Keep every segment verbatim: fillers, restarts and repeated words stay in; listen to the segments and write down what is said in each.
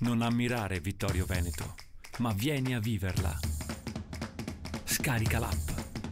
Non ammirare Vittorio Veneto, ma vieni a viverla. Scarica l'app.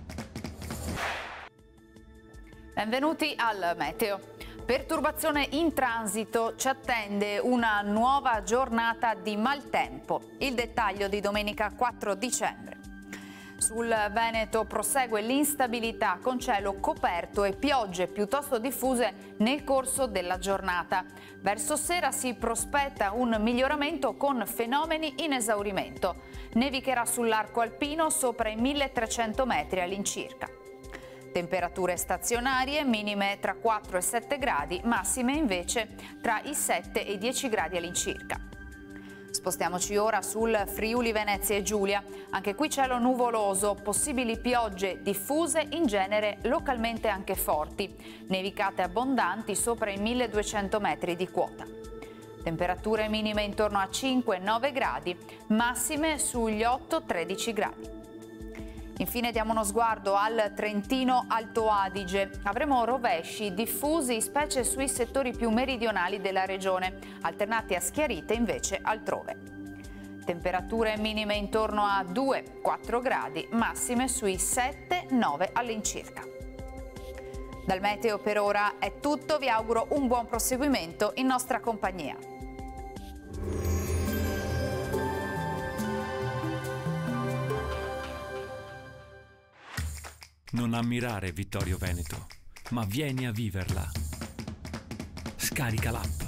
Benvenuti al Meteo. Perturbazione in transito, ci attende una nuova giornata di maltempo. Il dettaglio di domenica quattro dicembre. Sul Veneto prosegue l'instabilità con cielo coperto e piogge piuttosto diffuse nel corso della giornata. Verso sera si prospetta un miglioramento con fenomeni in esaurimento. Nevicherà sull'arco alpino sopra i milletrecento metri all'incirca. Temperature stazionarie, minime tra quattro e sette gradi, massime invece tra i sette e i dieci gradi all'incirca. Spostiamoci ora sul Friuli Venezia e Giulia. Anche qui cielo nuvoloso, possibili piogge diffuse, in genere localmente anche forti. Nevicate abbondanti sopra i milleduecento metri di quota. Temperature minime intorno a cinque nove gradi, massime sugli otto tredici gradi. Infine diamo uno sguardo al Trentino Alto Adige. Avremo rovesci diffusi, specie sui settori più meridionali della regione, alternati a schiarite invece altrove. Temperature minime intorno a due quattro gradi, massime sui sette nove all'incirca. Dal meteo per ora è tutto, vi auguro un buon proseguimento in nostra compagnia. Non ammirare Vittorio Veneto, ma vieni a viverla. Scarica l'app.